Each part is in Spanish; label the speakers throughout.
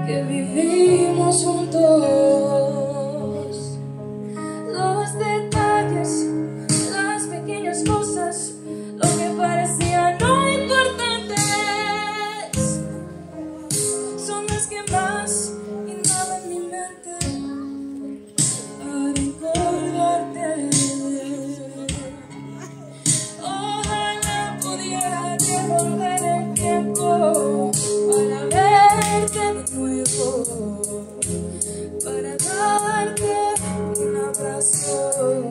Speaker 1: que vivimos juntos. Los detalles, las pequeñas cosas, lo que parecían no importantes, son las que más inundan mi mente a recordarte. Ojalá pudiera devolver el tiempo para verte de nuevo, para darte un abrazo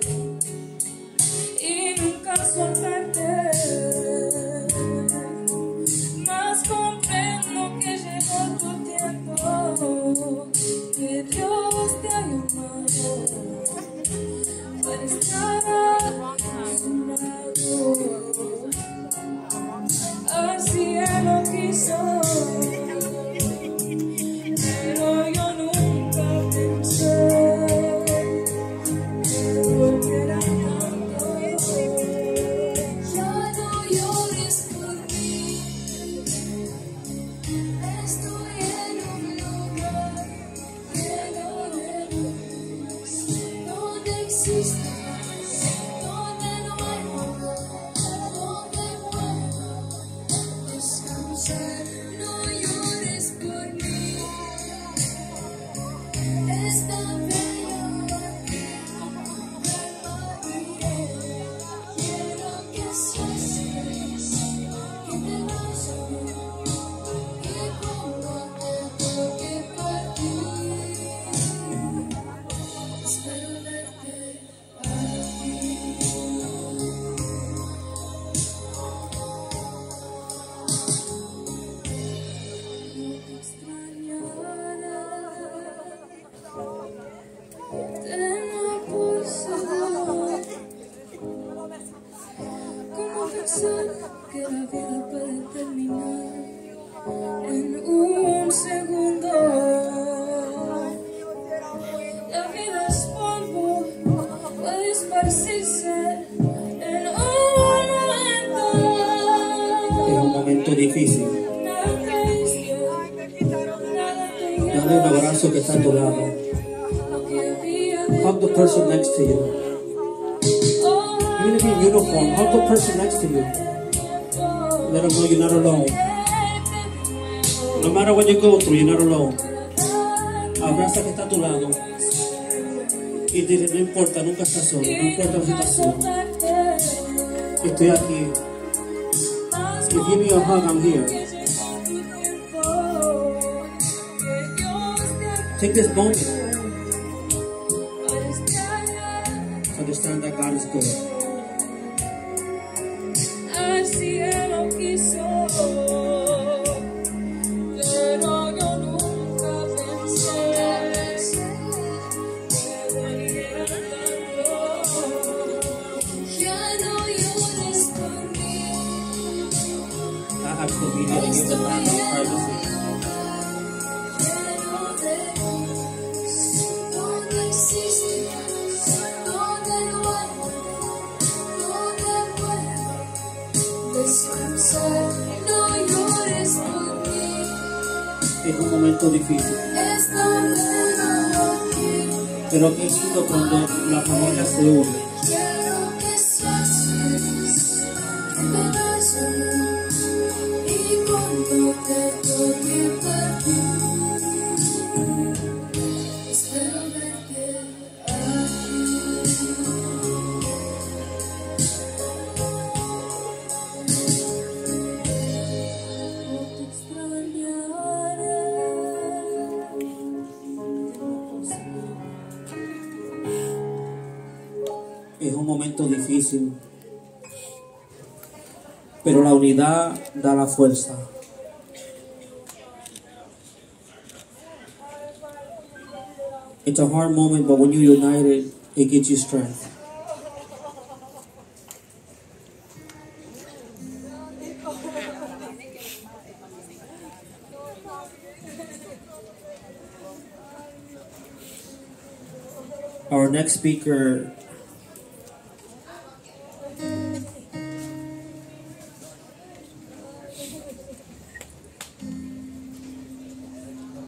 Speaker 1: y nunca soltarte. Mas comprendo que llegó tu tiempo, que Dios te ha llamado para estar a su lado. Así Él lo quiso, pero yo nunca pensé que volviera tanto. Ya no llores por mí, estoy en un lugar lleno de luz, donde existe paz, donde no hay dolor, donde puedo descansar. No llores por mí, está bello aquí, calma iré. Quiero que seas feliz, que te vayas bien, que cuando te toque partir, espero verte aquí. No te extrañaré, tengo por seguro. ¿Cómo pensar que la vida puede terminar en un segundo? La vida es polvo, puede esparcirse en un momento.
Speaker 2: Es un momento difícil.
Speaker 1: Nada te hizo, nada te
Speaker 2: Dale un abrazo que está a tu lado.
Speaker 1: lo que había de
Speaker 2: Hug the person next to you. Even if you're in uniform, hug the person next to you. Let them know you're not alone. No matter what you go through, you're not alone. Abraza que está a tu lado. Y dile, no importa, nunca estás solo. No importa la situación. Estoy aquí. If you give me a hug, I'm here. Take this moment to understand that God is good.
Speaker 1: Así Él lo quiso, pero yo nunca pensé que volviera tanto. Ya no llores por mí,
Speaker 2: I have to be there to give the man of privacy.
Speaker 1: lleno de luz, donde existe paz, donde no hay dolor, donde puedo descansar. No llores por mí,
Speaker 2: Es un momento difícil.
Speaker 1: está bello aquí.
Speaker 2: Pero ¿qué sido cuando la familia se une?
Speaker 1: Quiero que seas feliz, que te vayas bien, y cuando te toque partir, espero verte aquí. No te extrañaré.
Speaker 2: Es un momento difícil, pero la unidad da la fuerza. It's a hard moment, but when you're united, it gives you strength. Our next speaker